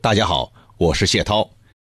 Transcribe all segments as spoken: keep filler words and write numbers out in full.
大家好，我是谢涛。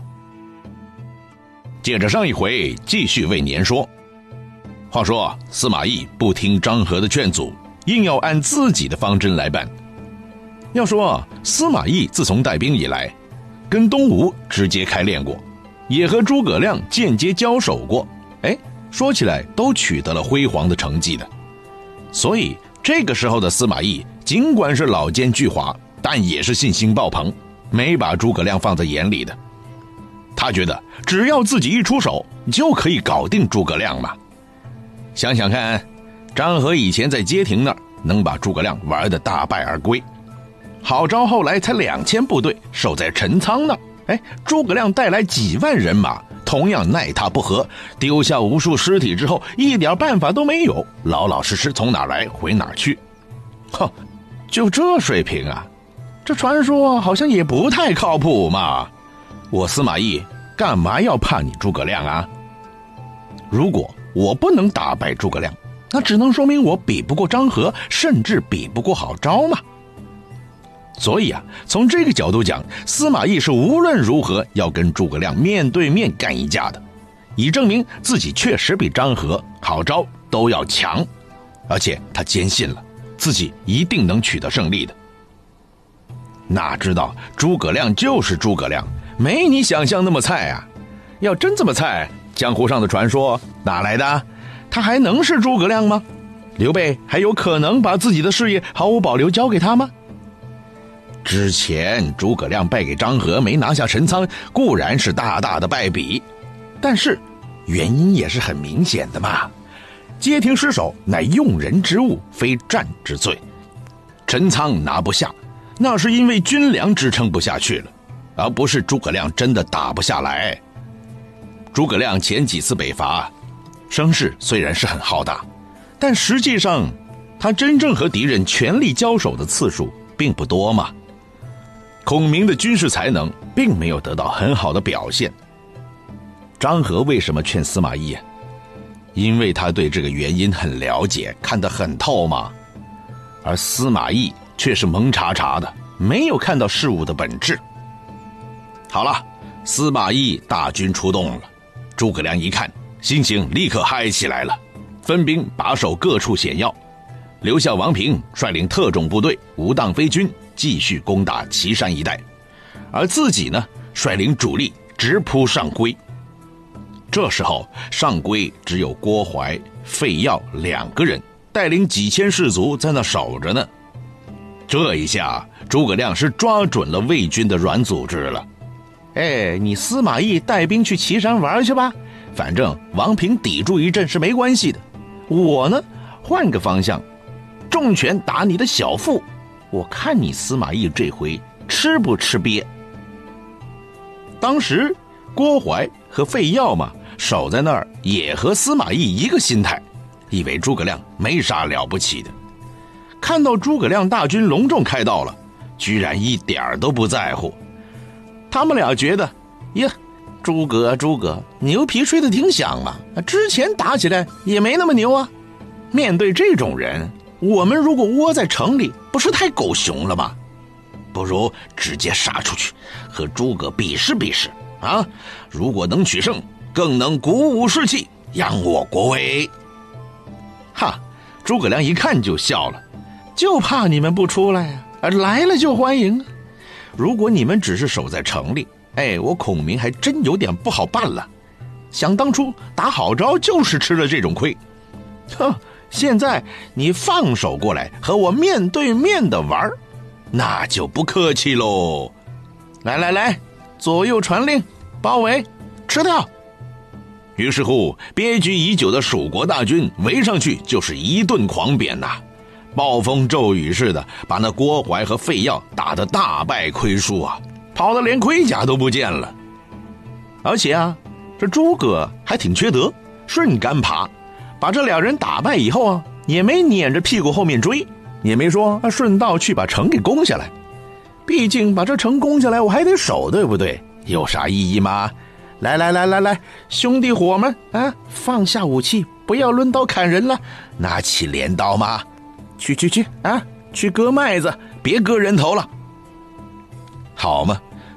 接着上一回继续为您说。话说司马懿不听张合的劝阻，硬要按自己的方针来办。要说司马懿自从带兵以来，跟东吴直接开练过，也和诸葛亮间接交手过，哎，说起来都取得了辉煌的成绩的。所以这个时候的司马懿尽管是老奸巨猾，但也是信心爆棚，没把诸葛亮放在眼里的。他觉得只要自己一出手就可以搞定诸葛亮嘛。想想看，张合以前在街亭那儿能把诸葛亮玩得大败而归，郝昭后来才两千部队守在陈仓那儿，哎，诸葛亮带来几万人马，同样奈他不何，丢下无数尸体之后一点办法都没有，老老实实从哪儿来回哪儿去。哼，就这水平啊，这传说好像也不太靠谱嘛。我司马懿干嘛要怕你诸葛亮啊？如果我不能打败诸葛亮，那只能说明我比不过张合，甚至比不过郝昭嘛。所以啊，从这个角度讲，司马懿是无论如何要跟诸葛亮面对面干一架的，以证明自己确实比张合、郝昭都要强，而且他坚信了自己一定能取得胜利的。哪知道诸葛亮就是诸葛亮，没你想象那么菜啊！要真这么菜，江湖上的传说哪来的？他还能是诸葛亮吗？刘备还有可能把自己的事业毫无保留交给他吗？之前诸葛亮败给张合没拿下陈仓，固然是大大的败笔，但是原因也是很明显的嘛。街亭失守乃用人之误，非战之罪。陈仓拿不下，那是因为军粮支撑不下去了，而不是诸葛亮真的打不下来。诸葛亮前几次北伐，声势虽然是很浩大，但实际上他真正和敌人全力交手的次数并不多嘛。孔明的军事才能并没有得到很好的表现。张合为什么劝司马懿啊？因为他对这个原因很了解，看得很透嘛。而司马懿却是蒙查查的，没有看到事物的本质。好了，司马懿大军出动了，诸葛亮一看，心情立刻嗨起来了，分兵把守各处险要，留下王平率领特种部队无当飞军继续攻打岐山一带，而自己呢，率领主力直扑上邽。这时候上邽只有郭淮、费曜两个人带领几千士卒在那守着呢。这一下诸葛亮是抓准了魏军的软组织了。哎，你司马懿带兵去岐山玩去吧，反正王平抵住一阵是没关系的，我呢换个方向重拳打你的小腹，我看你司马懿这回吃不吃瘪。当时郭淮和费曜嘛守在那儿，也和司马懿一个心态，以为诸葛亮没啥了不起的。看到诸葛亮大军隆重开道了，居然一点都不在乎。他们俩觉得，呀，诸葛诸葛牛皮吹得挺响嘛，之前打起来也没那么牛啊。面对这种人，我们如果窝在城里，不是太狗熊了吗？不如直接杀出去，和诸葛比试比试啊！如果能取胜，更能鼓舞士气，扬我国威。哈，诸葛亮一看就笑了，就怕你们不出来啊，来了就欢迎。如果你们只是守在城里，哎，我孔明还真有点不好办了。想当初打郝昭就是吃了这种亏，哼，现在你放手过来和我面对面的玩，那就不客气喽。来来来，左右传令，包围，吃掉。于是乎，憋屈已久的蜀国大军围上去就是一顿狂扁呐、啊，暴风骤雨似的把那郭淮和费曜打得大败亏输啊，跑得连盔甲都不见了。而且啊，这诸葛还挺缺德，顺杆爬，把这俩人打败以后啊，也没撵着屁股后面追，也没说顺道去把城给攻下来。毕竟把这城攻下来我还得守，对不对？有啥意义吗？来来来来来，兄弟伙们啊，放下武器，不要抡刀砍人了，拿起镰刀嘛，去去去啊，去割麦子，别割人头了。好嘛，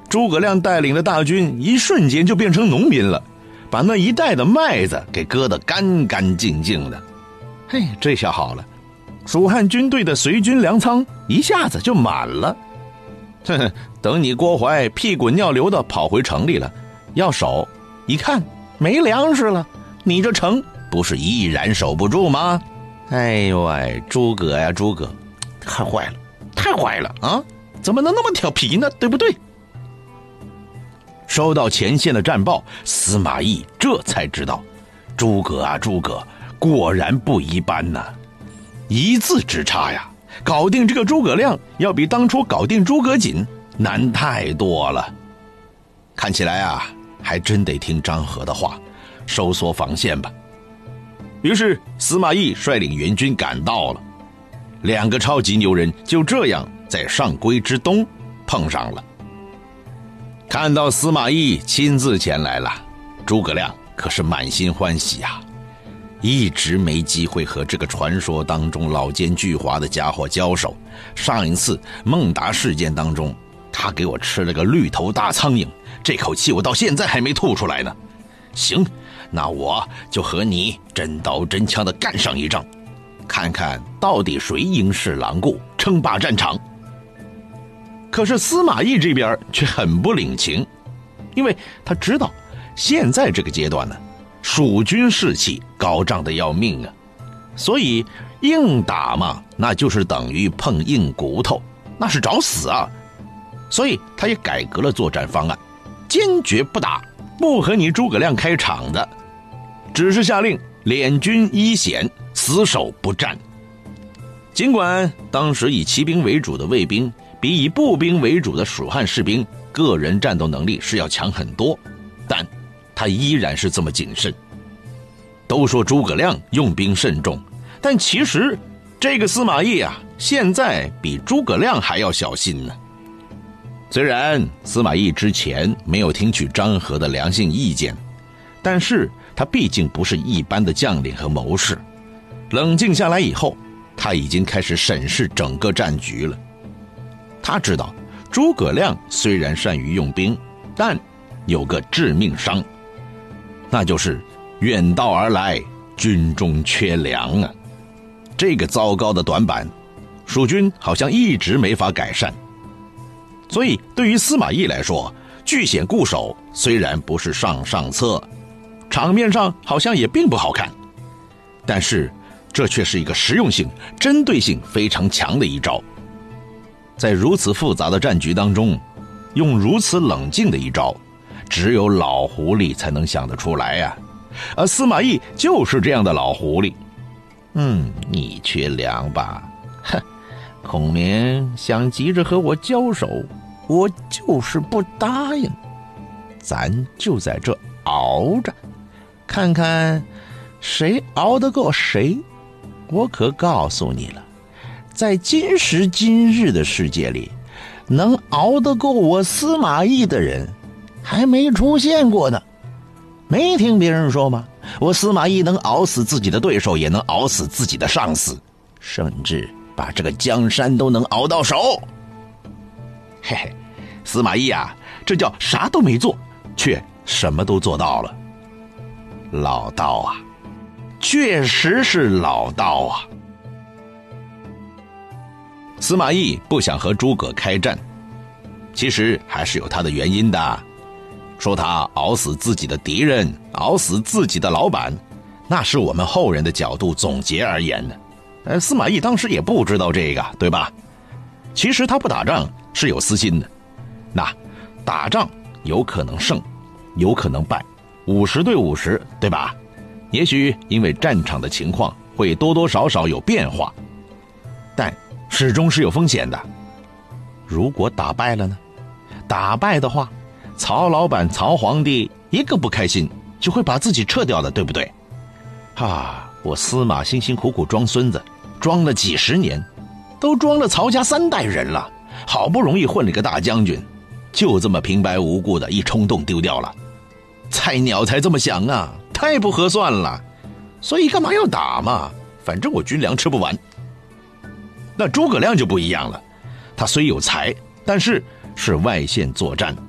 诸葛亮带领的大军一瞬间就变成农民了，把那一带的麦子给割得干干净净的。嘿，这下好了，蜀汉军队的随军粮仓一下子就满了。呵呵，等你郭淮屁滚尿流的跑回城里了，要守，一看没粮食了，你这城不是依然守不住吗？哎呦喂，诸葛呀诸葛，太坏了，太坏了啊！怎么能那么调皮呢？对不对？收到前线的战报，司马懿这才知道，诸葛啊诸葛，果然不一般呐！一字之差呀，搞定这个诸葛亮要比当初搞定诸葛瑾难太多了。看起来啊，还真得听张合的话，收缩防线吧。于是司马懿率领援军赶到了，两个超级牛人就这样在上邽之东碰上了。看到司马懿亲自前来了，诸葛亮可是满心欢喜啊，一直没机会和这个传说当中老奸巨猾的家伙交手。上一次孟达事件当中，他给我吃了个绿头大苍蝇，这口气我到现在还没吐出来呢。行，那我就和你真刀真枪的干上一仗，看看到底谁英式狼顾称霸战场。可是司马懿这边却很不领情，因为他知道现在这个阶段呢，蜀军士气高涨的要命啊，所以硬打嘛，那就是等于碰硬骨头，那是找死啊。所以他也改革了作战方案，坚决不打，不和你诸葛亮开场的，只是下令敛军依险，死守不战。尽管当时以骑兵为主的魏兵比以步兵为主的蜀汉士兵个人战斗能力是要强很多，但他依然是这么谨慎。都说诸葛亮用兵慎重，但其实这个司马懿啊，现在比诸葛亮还要小心呢。虽然司马懿之前没有听取张合的良性意见，但是他毕竟不是一般的将领和谋士，冷静下来以后，他已经开始审视整个战局了。他知道诸葛亮虽然善于用兵，但有个致命伤，那就是远道而来，军中缺粮啊。这个糟糕的短板，蜀军好像一直没法改善。所以对于司马懿来说，据险固守虽然不是上上策，场面上好像也并不好看，但是这却是一个实用性、针对性非常强的一招。在如此复杂的战局当中，用如此冷静的一招，只有老狐狸才能想得出来呀、啊。而司马懿就是这样的老狐狸。嗯，你缺粮吧？哼，孔明想急着和我交手，我就是不答应。咱就在这熬着，看看谁熬得过谁。我可告诉你了，在今时今日的世界里，能熬得过我司马懿的人还没出现过呢。没听别人说吗？我司马懿能熬死自己的对手，也能熬死自己的上司，甚至把这个江山都能熬到手。嘿嘿，司马懿啊，这叫啥都没做，却什么都做到了。老道啊，确实是老道啊。司马懿不想和诸葛开战，其实还是有他的原因的。说他熬死自己的敌人，熬死自己的老板，那是我们后人的角度总结而言的。呃，司马懿当时也不知道这个，对吧？其实他不打仗是有私心的。那打仗有可能胜，有可能败，五十对五十，对吧？也许因为战场的情况会多多少少有变化，但始终是有风险的。如果打败了呢？打败的话，曹老板、曹皇帝一个不开心，就会把自己撤掉的，对不对？啊，我司马辛辛苦苦装孙子，装了几十年，都装了曹家三代人了，好不容易混了个大将军，就这么平白无故的一冲动丢掉了。菜鸟才这么想啊，太不合算了。所以干嘛要打嘛？反正我军粮吃不完。那诸葛亮就不一样了，他虽有才，但是是外线作战，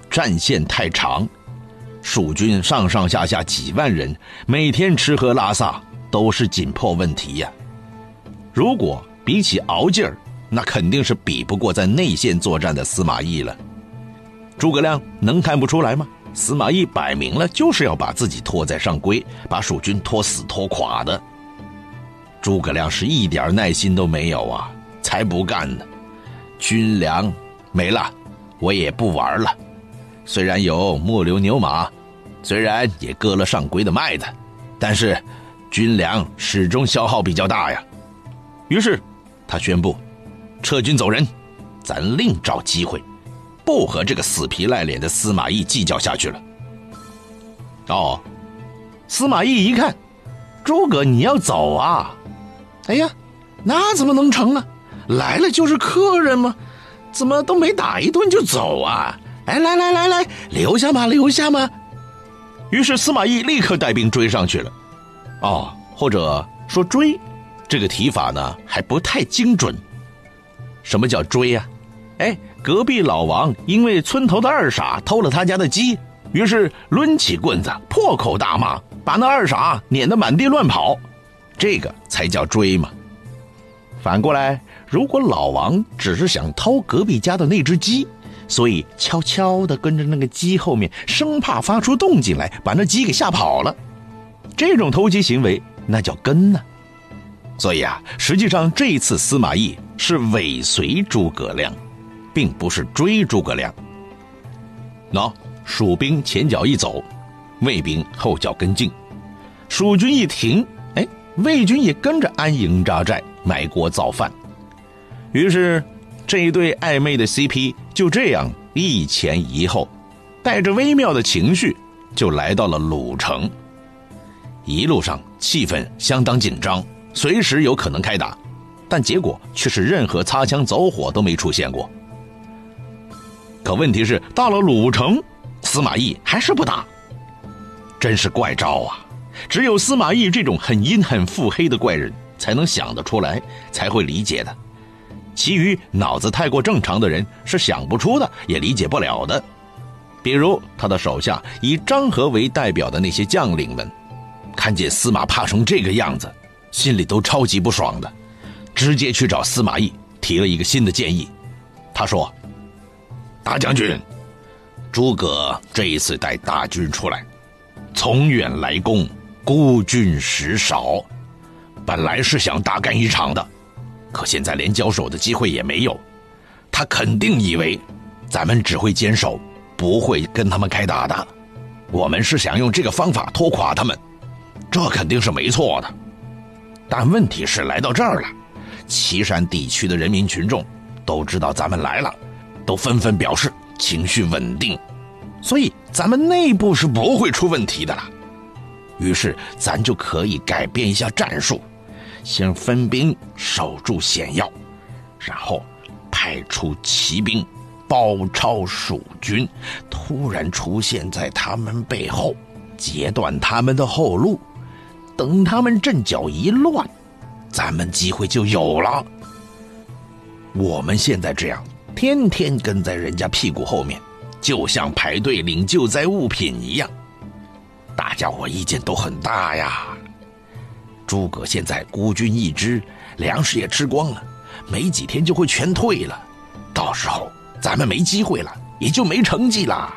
战线太长，蜀军上上下下几万人，每天吃喝拉撒都是紧迫问题呀。如果比起熬劲儿，那肯定是比不过在内线作战的司马懿了。诸葛亮能看不出来吗？司马懿摆明了就是要把自己拖在上邽，把蜀军拖死拖垮的。诸葛亮是一点耐心都没有啊，才不干呢。军粮没了，我也不玩了。虽然有木牛牛马，虽然也割了上邽的麦子，但是军粮始终消耗比较大呀。于是他宣布撤军走人，咱另找机会不和这个死皮赖脸的司马懿计较下去了。哦，司马懿一看，诸葛你要走啊？哎呀，那怎么能成呢？来了就是客人吗？怎么都没打一顿就走啊？哎，来来来来，留下嘛，留下嘛。于是司马懿立刻带兵追上去了。哦，或者说追，这个提法呢还不太精准。什么叫追啊？哎，隔壁老王因为村头的二傻偷了他家的鸡，于是抡起棍子破口大骂，把那二傻撵得满地乱跑，这个才叫追嘛。反过来，如果老王只是想偷隔壁家的那只鸡，所以悄悄地跟着那个鸡后面，生怕发出动静来把那鸡给吓跑了，这种偷鸡行为那叫跟呢。所以啊，实际上这一次司马懿是尾随诸葛亮，并不是追诸葛亮。喏，蜀兵前脚一走，魏兵后脚跟进，蜀军一停，哎，魏军也跟着安营扎寨，埋锅造饭。于是这一对暧昧的 C P 就这样一前一后，带着微妙的情绪就来到了鲁城。一路上气氛相当紧张，随时有可能开打，但结果却是任何擦枪走火都没出现过。可问题是，到了鲁城，司马懿还是不打，真是怪招啊！只有司马懿这种很阴很腹黑的怪人才能想得出来，才会理解的。其余脑子太过正常的人是想不出的，也理解不了的。比如他的手下以张合为代表的那些将领们，看见司马怕成这个样子，心里都超级不爽的，直接去找司马懿提了一个新的建议。他说：大将军，诸葛这一次带大军出来，从远来攻，孤军实少，本来是想大干一场的，可现在连交手的机会也没有，他肯定以为咱们只会坚守，不会跟他们开打的。我们是想用这个方法拖垮他们，这肯定是没错的。但问题是来到这儿了，岐山地区的人民群众都知道咱们来了，都纷纷表示情绪稳定，所以咱们内部是不会出问题的了。于是咱就可以改变一下战术，先分兵守住险要，然后派出骑兵包抄蜀军，突然出现在他们背后，截断他们的后路，等他们阵脚一乱，咱们机会就有了。我们现在这样天天跟在人家屁股后面，就像排队领救灾物品一样，大家伙意见都很大呀。诸葛现在孤军一支，粮食也吃光了，没几天就会全退了，到时候咱们没机会了，也就没成绩了。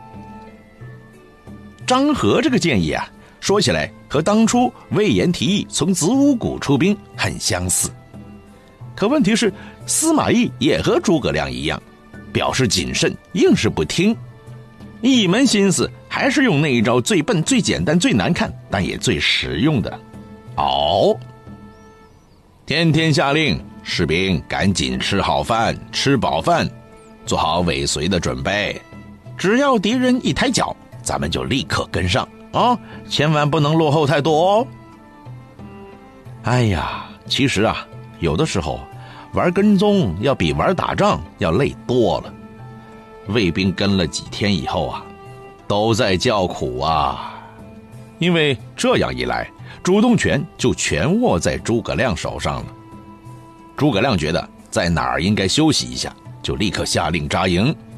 张合这个建议啊，说起来和当初魏延提议从子午谷出兵很相似，可问题是司马懿也和诸葛亮一样，表示谨慎，硬是不听，一门心思还是用那一招最笨、最简单、最难看，但也最实用的熬。天天下令，士兵赶紧吃好饭，吃饱饭，做好尾随的准备，只要敌人一抬脚，咱们就立刻跟上啊、哦，千万不能落后太多哦。哎呀，其实啊，有的时候玩跟踪要比玩打仗要累多了。卫兵跟了几天以后啊，都在叫苦啊，因为这样一来，主动权就全握在诸葛亮手上了。诸葛亮觉得在哪儿应该休息一下，就立刻下令扎营，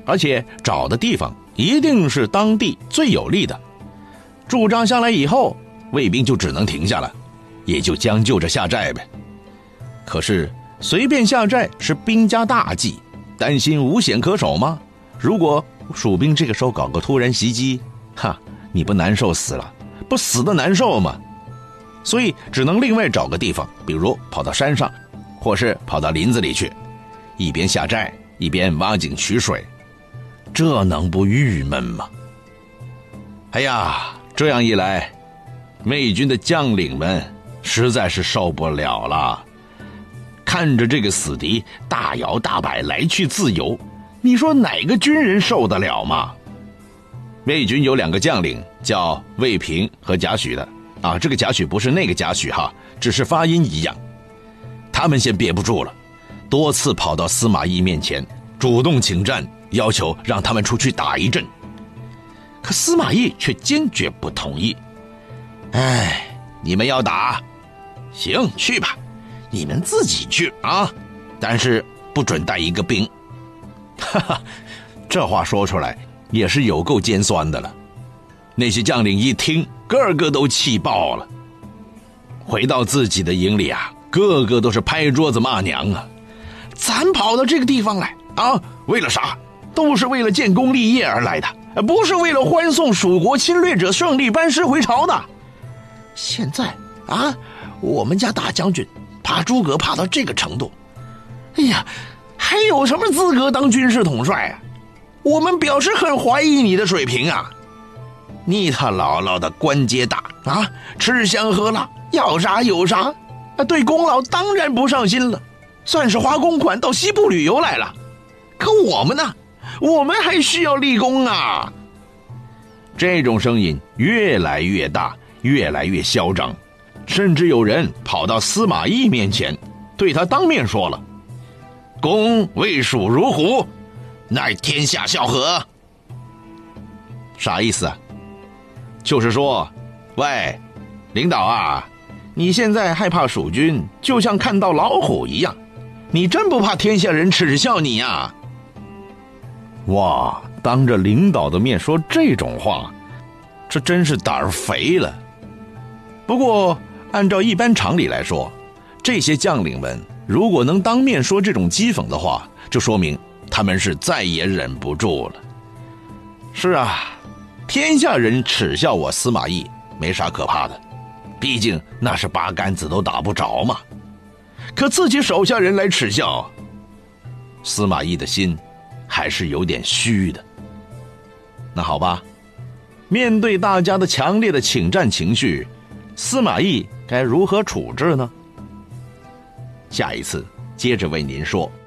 而且找的地方一定是当地最有利的。驻扎下来以后，卫兵就只能停下了，也就将就着下寨呗。可是随便下寨是兵家大忌，担心无险可守吗？如果蜀兵这个时候搞个突然袭击，哈，你不难受死了，不死的难受吗？所以只能另外找个地方，比如跑到山上，或是跑到林子里去，一边下寨一边挖井取水，这能不郁闷吗？哎呀，这样一来，魏军的将领们实在是受不了了。看着这个死敌大摇大摆来去自由，你说哪个军人受得了吗？魏军有两个将领叫魏平和贾诩的啊，这个贾诩不是那个贾诩哈，只是发音一样。他们先憋不住了，多次跑到司马懿面前主动请战，要求让他们出去打一阵。可司马懿却坚决不同意。哎，你们要打，行，去吧，你们自己去啊，但是不准带一个兵。哈哈，这话说出来也是有够尖酸的了。那些将领一听，个个都气爆了。回到自己的营里啊，个个都是拍桌子骂娘啊！咱跑到这个地方来啊，为了啥？都是为了建功立业而来的，不是为了欢送蜀国侵略者胜利班师回朝的。现在啊，我们家大将军怕诸葛怕到这个程度，哎呀，还有什么资格当军事统帅啊？我们表示很怀疑你的水平啊！你他姥姥的官阶大啊，吃香喝辣，要啥有啥，对功劳当然不上心了，算是花公款到西部旅游来了。可我们呢，我们还需要立功啊！这种声音越来越大，越来越嚣张，甚至有人跑到司马懿面前，对他当面说了：“公为蜀如虎，乃天下笑何？”啥意思啊？就是说，喂，领导啊，你现在害怕蜀军就像看到老虎一样，你真不怕天下人耻笑你呀？哇，当着领导的面说这种话，这真是胆儿肥了。不过按照一般常理来说，这些将领们如果能当面说这种讥讽的话，就说明他们是再也忍不住了。是啊，天下人耻笑我司马懿没啥可怕的，毕竟那是八竿子都打不着嘛。可自己手下人来耻笑，司马懿的心还是有点虚的。那好吧，面对大家的强烈的请战情绪，司马懿该如何处置呢？下一次接着为您说。